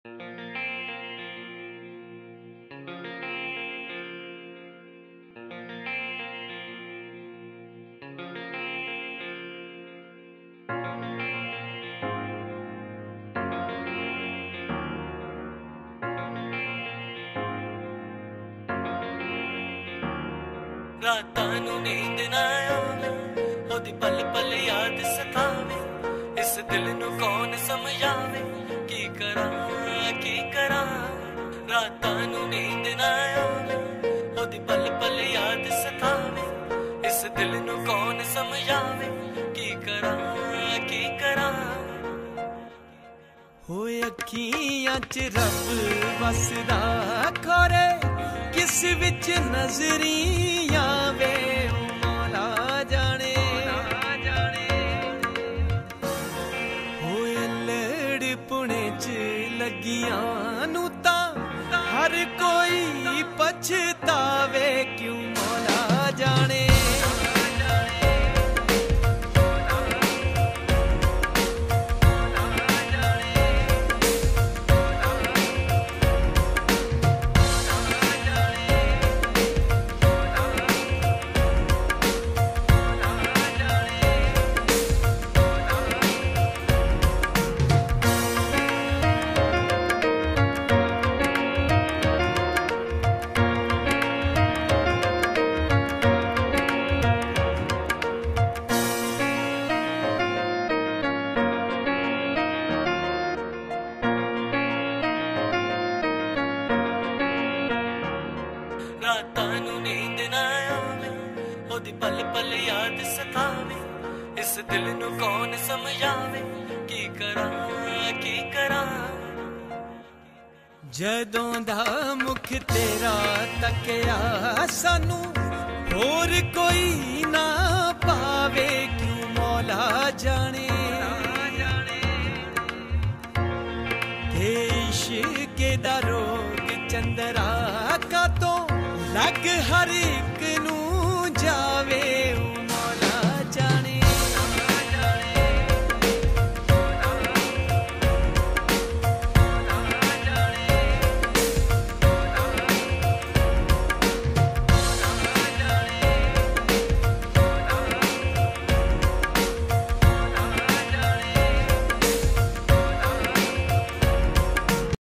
रातां नूं नींद ना आवे, ओदी पल पल याद सतावे। इस दिल नूं कौन समझावे, की करां। रातां नूं नींद ना आवे, ओदी पल पल याद सतावे। इस दिल नूं कौन समझावे, की करां। होए अखियां च रब वसदा खोरे, किस विच नजरियां वे मौला जाने। होए लड़ पुणे च लगियां नूं तां हर कोई पछतावे, क्यों मौला जाने। रातां नूं नींद ना आवे, ओदी पल पल याद सतावे। इस दिल नूं कौन समझावे, की करां। जदों दा मुख तेरा तकिया सानू, होर कोई ना पावे, क्यों मौला जाने। ते इश्क दा रोग चंदरा का तो लग हर